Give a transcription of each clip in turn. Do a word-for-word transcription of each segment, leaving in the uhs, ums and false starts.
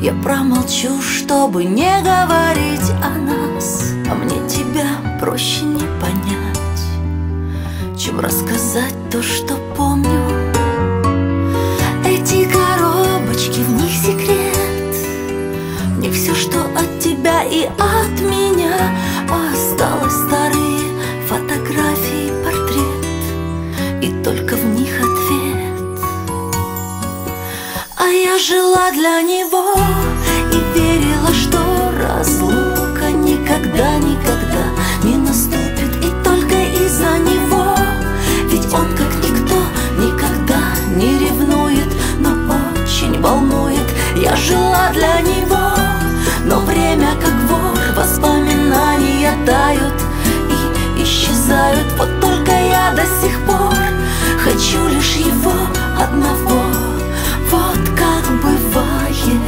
Я промолчу, чтобы не говорить о нас, а мне тебя проще не понять, чем рассказать то, что помню. Эти коробочки, в них секрет, в них все, что от тебя и от меня. Осталось старые фотографии, портрет, и только в них ответ. А я жила для него и верила, что разлука никогда, никогда не наступит, и только из-за него. Ведь он, как никто, никогда не ревнует, но очень волнует. Я жила для него, но время, как вор, воспоминания тают и исчезают. Вот только я до сих пор хочу лишь его одного. Вот как бывает.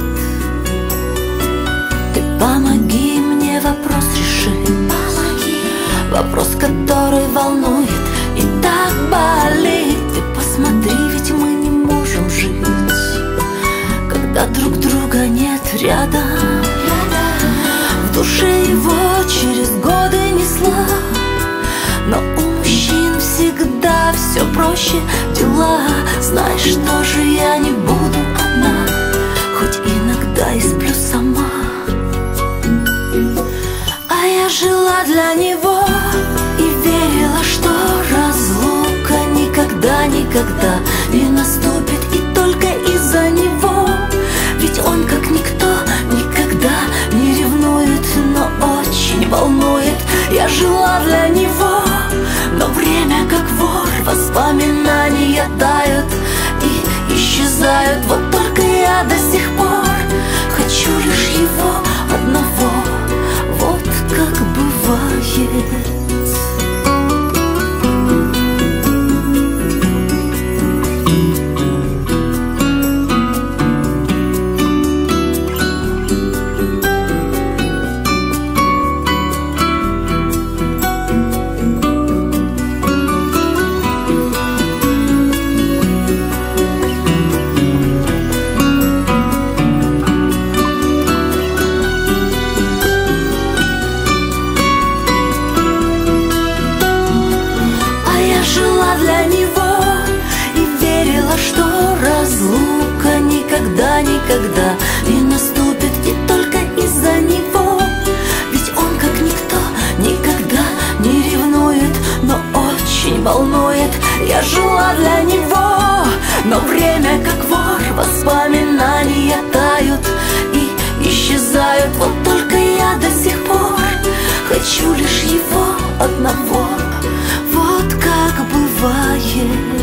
Ты помоги мне вопрос решить, помоги. Вопрос, который волнует и так болит. Ты посмотри, ведь мы не можем жить, когда друг друга нет рядом. В душе его через годы несла, но у мужчин всегда все проще дела. Знаешь, тоже я не буду одна, хоть иногда и сплю сама. А я жила для него и верила, что разлука никогда, никогда не наступит, и только из-за него. Ведь он, как никто, никогда не ревнует, но очень волнует. Я жила для него, но время, как вор, воспоминания тают и исчезают. Вот только я до сих пор хочу лишь его одного. Вот как бывает. Для него и верила, что разлука никогда, никогда не наступит, и только из-за него. Ведь он, как никто, никогда не ревнует, но очень волнует. Я жила для него, но время, как вор, воспоминания тают и исчезают. Вот только я до сих пор хочу лишь его одного. Вот как бывает.